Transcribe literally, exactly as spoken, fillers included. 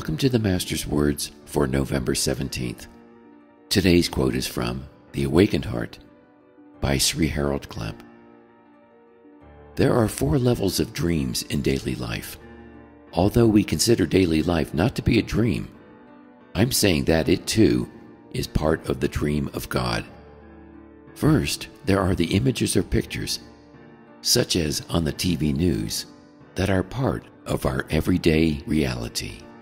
Welcome to the Master's Words for November seventeenth. Today's quote is from The Awakened Heart by Sri Harold Klemp. There are four levels of dreams in daily life. Although we consider daily life not to be a dream, I'm saying that it too is part of the dream of God. First, there are the images or pictures, such as on the T V news, that are part of our everyday reality.